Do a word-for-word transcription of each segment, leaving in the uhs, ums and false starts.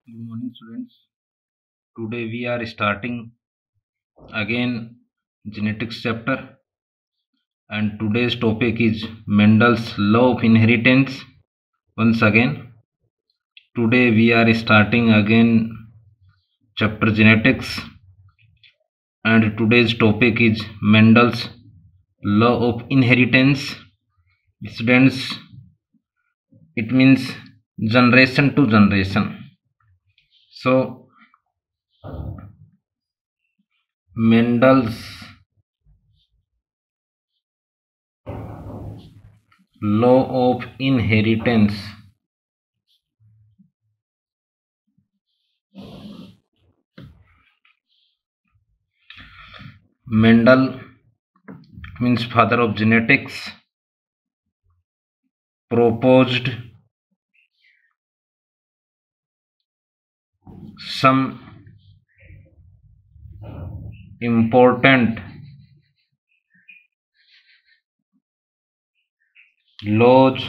Good morning, students. Today we are starting again genetics chapter, and today's topic is Mendel's law of inheritance. Once again, today we are starting again chapter genetics, and today's topic is Mendel's law of inheritance. Students, it means generation to generation. So Mendel's law of inheritance Mendel means father of genetics proposed some important laws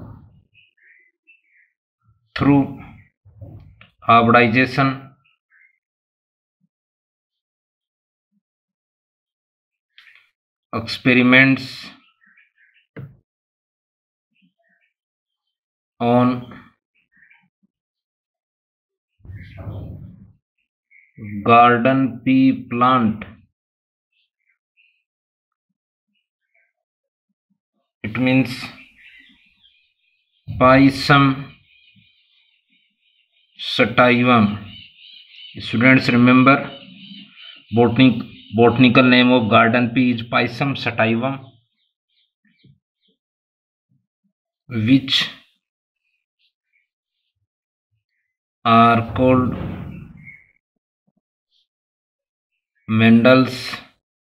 through hybridization experiments on garden pea plant. It means Pisum sativum. Students, remember botanic botanical name of garden pea is Pisum sativum, which are called Mendel's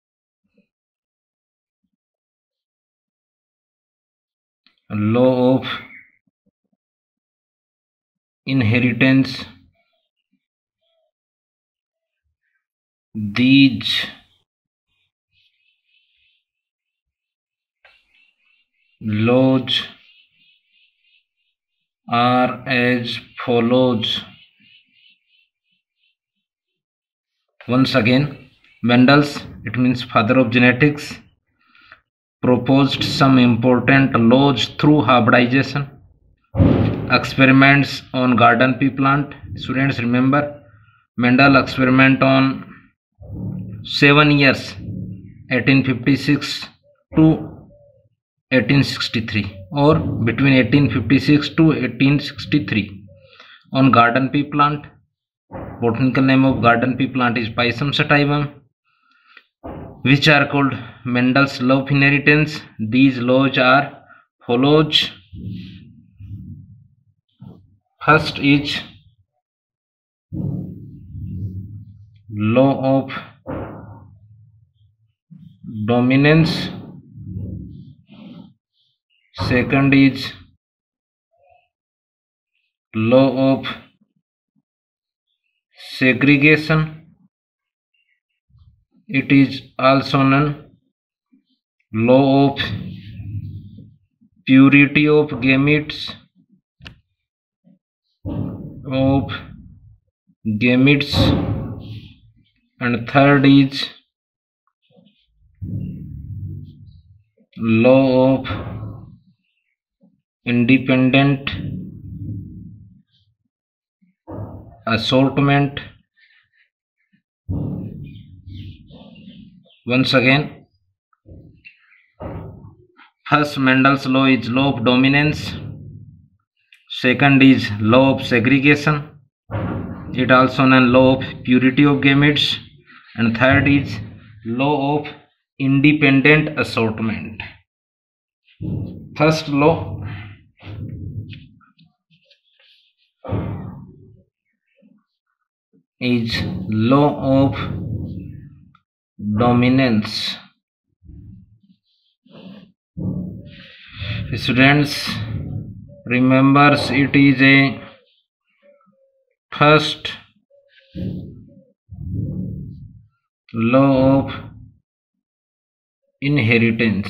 law of inheritance. These laws are as follows. Once again, Mendel's, it means father of genetics, proposed some important laws through hybridization experiments on garden pea plant. Students, remember Mendel experiment on seven years, eighteen fifty-six to eighteen sixty-three, or between eighteen fifty-six to eighteen sixty-three, on garden pea plant. Botanical name of garden pea plant is Pisum sativum, which are called Mendel's law of inheritance. These laws are follows. First is law of dominance. Second is law of segregation. It is also known law of purity of gametes of gametes and third is law of independent assortment. Once again, first Mendel's law is law of dominance. Second is law of segregation. It also known law of purity of gametes, and third is law of independent assortment. First law is law of dominance. Students, remembers it is a first law of inheritance.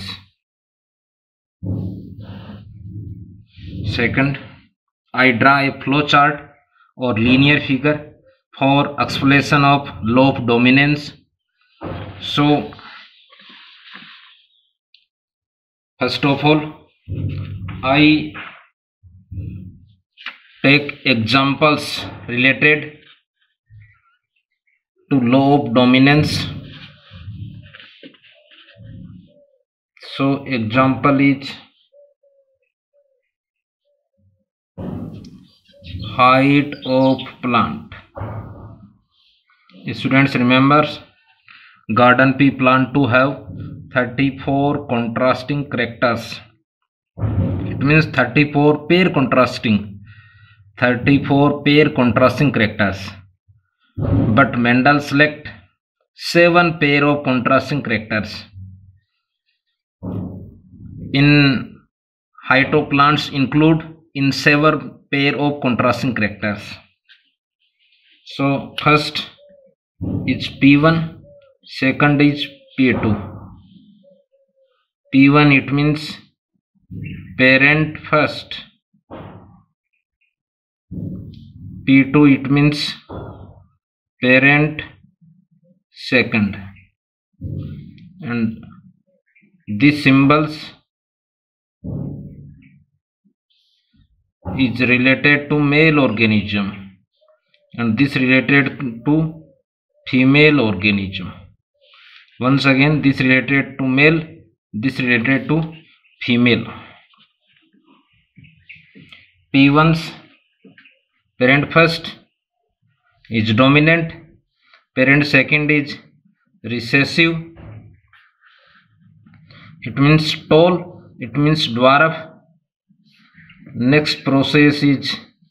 Second, I draw a flow chart or linear figure for explanation of law of dominance. So first of all, I take examples related to law of dominance. So example is height of plant. Students, remember, garden pea plant to have thirty-four contrasting characters. It means thirty-four pair contrasting, thirty-four pair contrasting characters. But Mendel select seven pair of contrasting characters. In height of plants include in seven pair of contrasting characters. So first is P one, second is P two. P one, it means parent first. P two, it means parent second. And these symbols is related to male organism and this related to female organism. Once again, this related to male, this related to female. P one's parent first is dominant, parent second is recessive. It means tall, it means dwarf. Next process is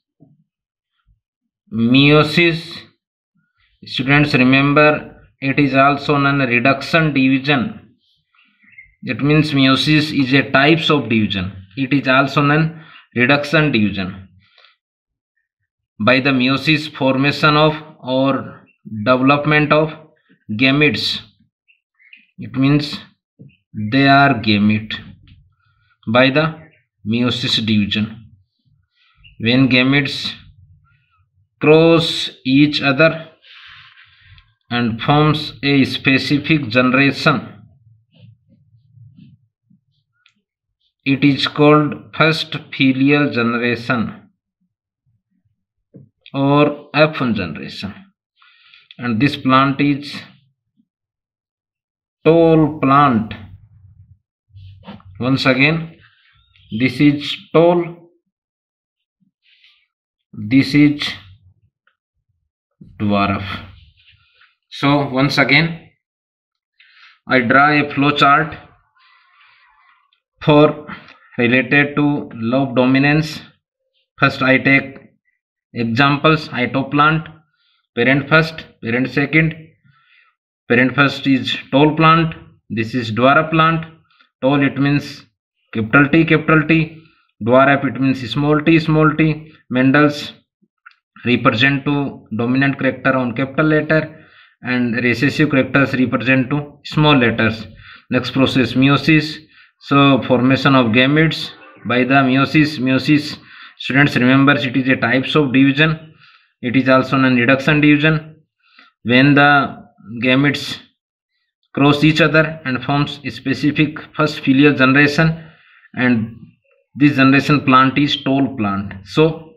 meiosis. Students, remember, it is also known as reduction division. It means meiosis is a types of division. It is also known reduction division. By the meiosis, formation of or development of gametes. It means they are gamete by the meiosis division. When gametes cross each other and forms a specific generation, it is called first filial generation or F one generation. And this plant is tall plant. Once again, this is tall, this is dwarf. So once again, I draw a flow chart for related to law of dominance. First I take examples: height of plant, parent first, parent second. Parent first is tall plant, this is dwarf plant. Tall, it means capital T, capital T. Dwarf, it means small t, small t. Mendel's represent to dominant character on capital letter and recessive characters represent to small letters. Next process, meiosis. So formation of gametes by the meiosis. Meiosis, students, remember, it is a types of division. It is also a reduction division. When the gametes cross each other and forms a specific first filial generation, and this generation plant is tall plant. So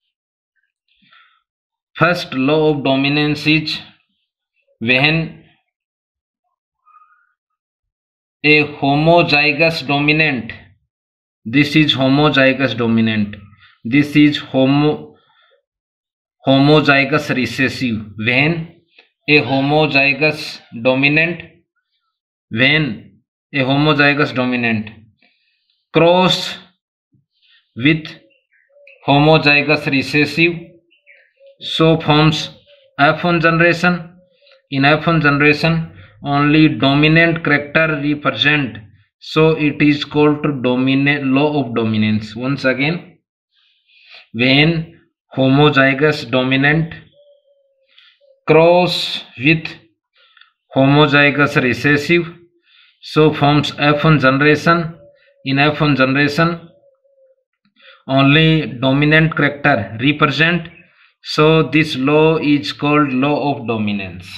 first law of dominance is when a homozygous dominant, this is homozygous dominant, this is homo homozygous recessive. When a homozygous dominant, when a homozygous dominant cross with homozygous recessive, so forms F one generation. In F one generation, only dominant character represent, so it is called to dominate law of dominance. Once again, when homozygous dominant cross with homozygous recessive, so forms F one generation. In F one generation, only dominant character represent, So this law is called law of dominance.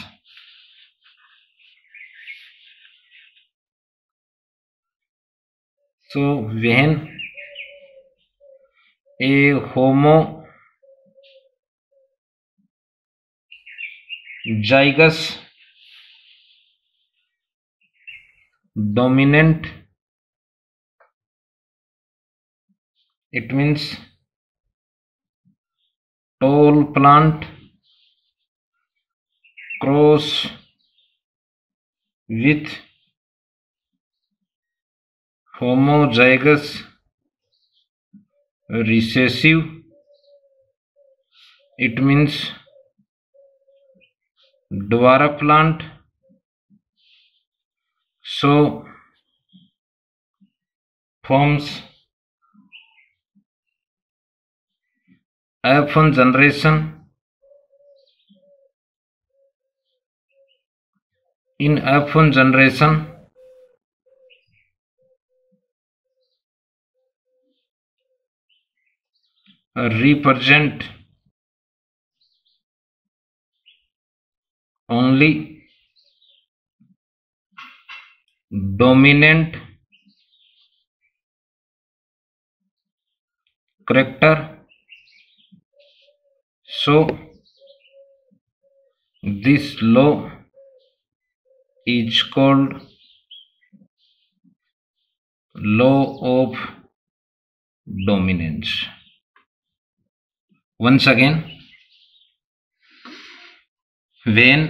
So when a homozygous dominant, it means tall plant cross with homozygous recessive, it means dwarf plant, so forms F one generation. In F one generation, represent only dominant character. So this law is called law of dominance. Once again, when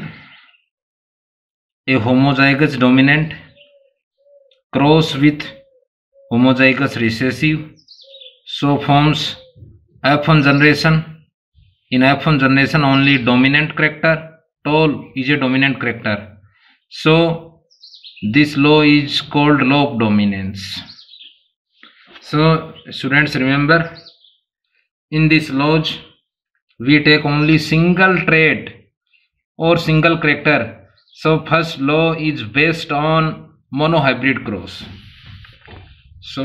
a homozygous dominant cross with homozygous recessive, so forms F one generation. In F one generation, only dominant character, tall is a dominant character. So this law is called law of dominance. So students, remember, in this laws we take only single trait or single character. So first law is based on monohybrid cross. So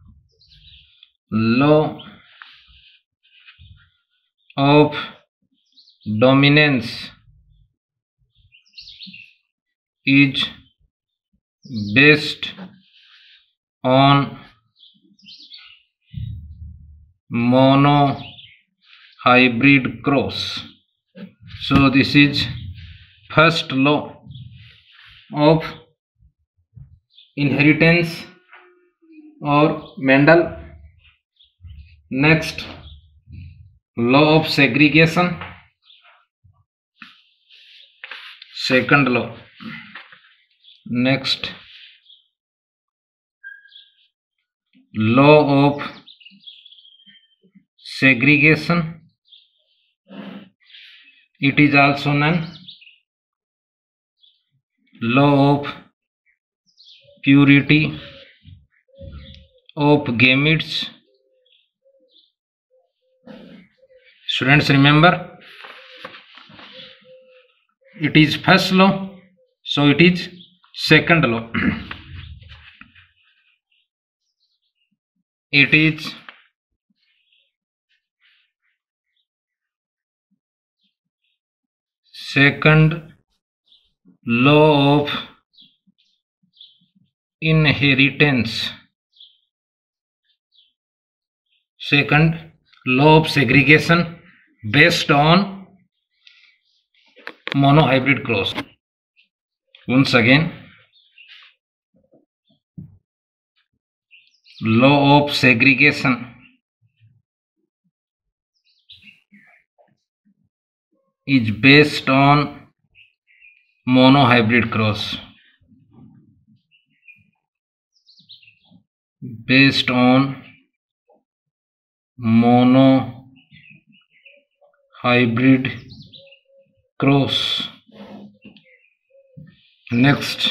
law of dominance is based on monohybrid cross. So this is first law of inheritance or Mendel. Next, law of segregation, second law. Next, law of segregation, it is also known law of purity of gametes. Students, remember, it is first law, so it is second law. It is second law of inheritance. Second law of segregation based on monohybrid cross. Once again, law of segregation is based on monohybrid cross. Based on monohybrid cross. Next,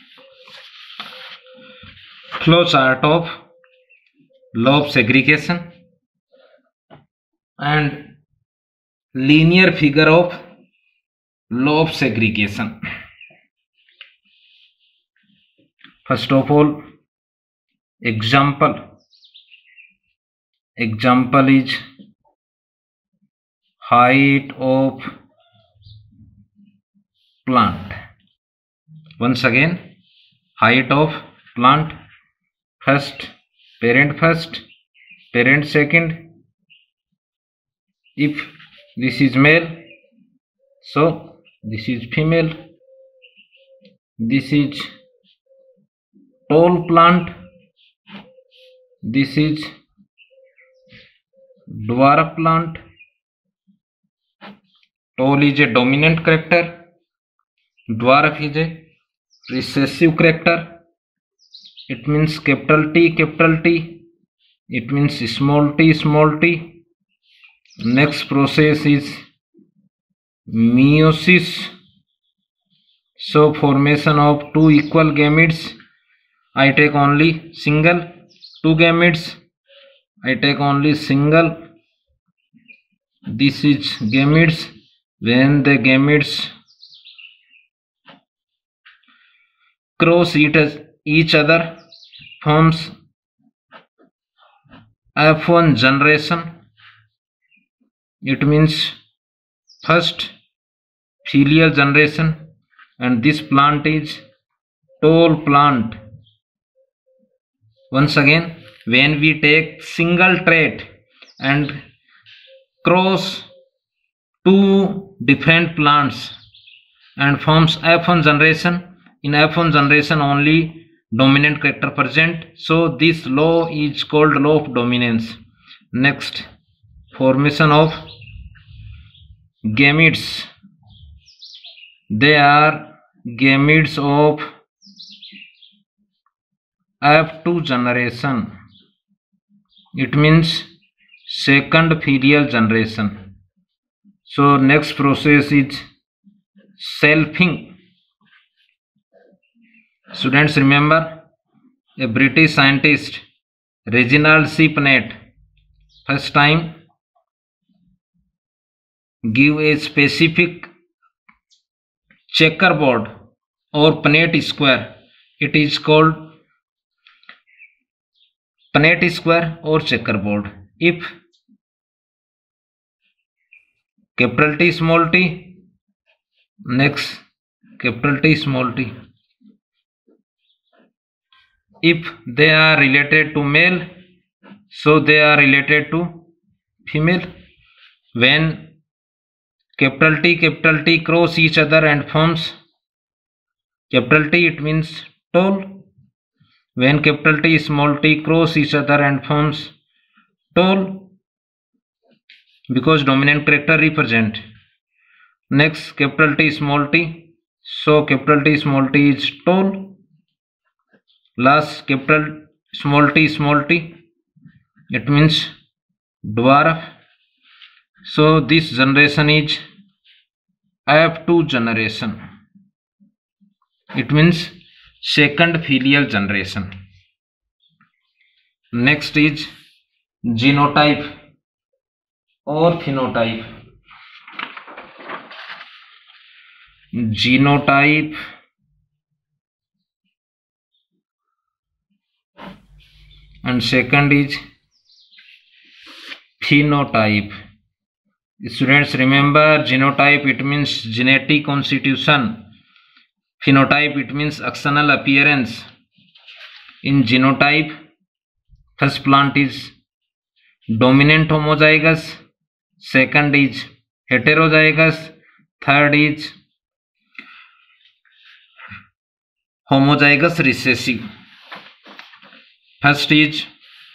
flow chart of law of segregation and linear figure of law of segregation. First of all, example. Example is height of plant. Once again, height of plant. First, parent first, parent second. If this is male, so this is female. This is tall plant. This is dwarf plant. Tall is a dominant character. Dwarf is a recessive character. It means capital T, capital T. It means small t, small t. Next process is meiosis. So formation of two equal gametes. I take only single. Two gametes. I take only single. This is gametes. When the gametes cross each other, forms F one generation. It means first filial generation, and this plant is tall plant. Once again, when we take single trait and cross two different plants and forms F one generation, in F one generation only dominant character present, so this law is called law of dominance. Next, formation of gametes. They are gametes of F two generation. It means second filial generation. So next process is selfing. Students, remember, a British scientist, Reginald C. Punnett, first time give a specific checkerboard or Punnett square. It is called Punnett square or checkerboard. If capital T, small t, next capital T, small t. If they are related to male, so they are related to female. When capital T, capital T cross each other and forms capital T, it means tall. When capital T, small t cross each other and forms tall, because dominant character represent. Next, capital T, small t. So capital T, small t is tall. Last, capital small t, small t. It means dwarf. So this generation is F two generation. It means second filial generation. Next is genotype or phenotype. Genotype and second is phenotype. Students, remember, genotype it means genetic constitution. Phenotype it means external appearance. In genotype, first plant is dominant homozygous, second is heterozygous, third is homozygous recessive. First is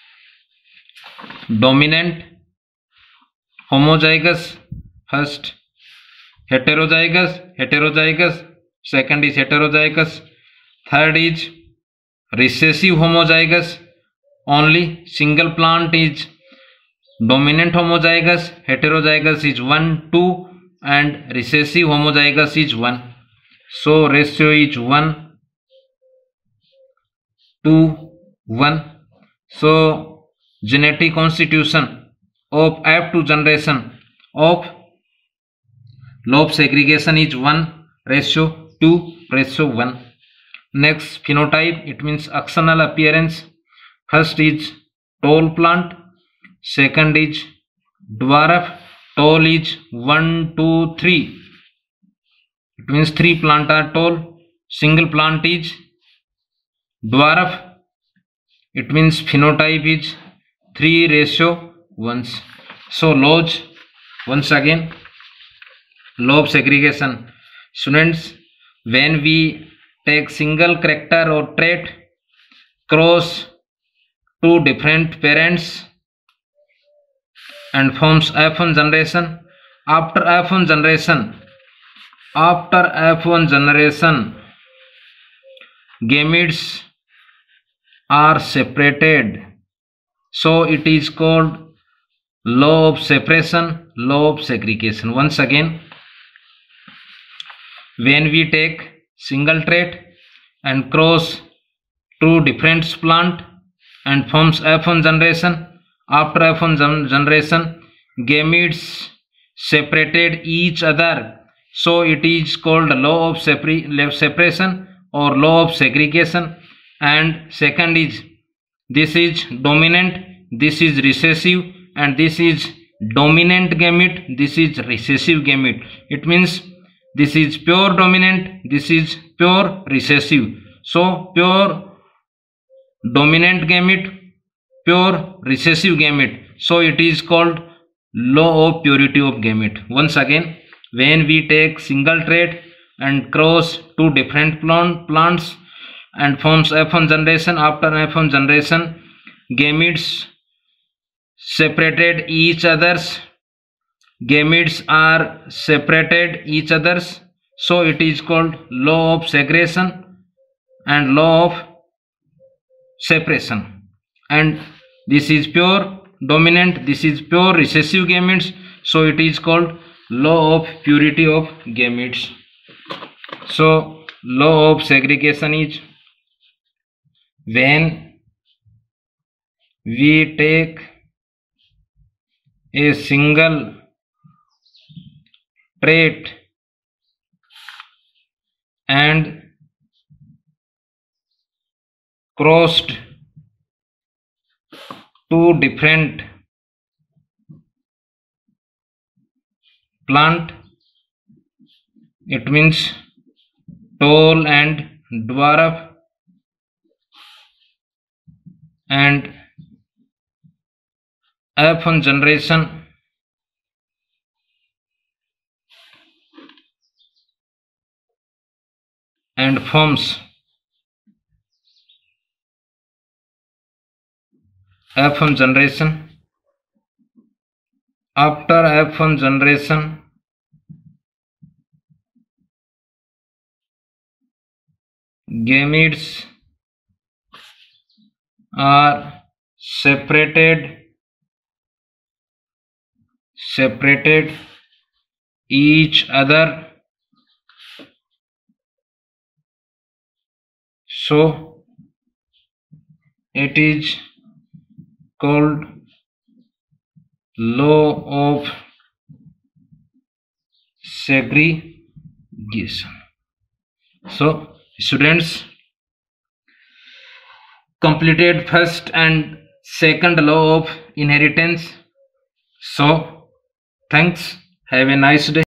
dominant homozygous, first heterozygous, heterozygous, second is heterozygous, third is recessive homozygous. Only single plant is dominant homozygous, heterozygous is one, two, and recessive homozygous is one. So ratio is one to one. So genetic constitution of F two generation of lobe segregation is one ratio two ratio one. Next, phenotype it means external appearance. First is tall plant, second is dwarf Tall is one, two, three. It means three plants are tall. Single plant is dwarf. It means phenotype is three ratio one. So laws, once again, law of segregation. Students, when we take single character or trait, cross two different parents and forms F one generation. After F one generation, after F one generation, gametes are separated. So it is called law of separation, law of segregation. Once again, when we take single trait and cross two different plant and forms F one generation, after F one generation, gametes separated each other. So it is called law of separation or law of segregation. And second is, this is dominant, this is recessive, and this is dominant gamete, this is recessive gamete. It means this is pure dominant, this is pure recessive. So pure dominant gamete, pure recessive gamete. So it is called law of purity of gamete. Once again, when we take single trait and cross two different plant, plants and forms F one generation, after F one generation, gametes separated each others. Gametes are separated each others. So it is called law of segregation and law of separation. And this is pure dominant, this is pure recessive gametes. So it is called law of purity of gametes. So law of segregation is, when we take a single trait and crossed two different plant, it means tall and dwarf, and F one generation, and forms F one generation. After F one generation, gametes are separated separated each other. So it is called law of segregation. So students completed first and second law of inheritance. So thanks, have a nice day.